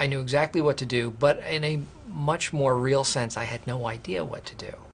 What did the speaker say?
I knew exactly what to do, but in a much more real sense, I had no idea what to do.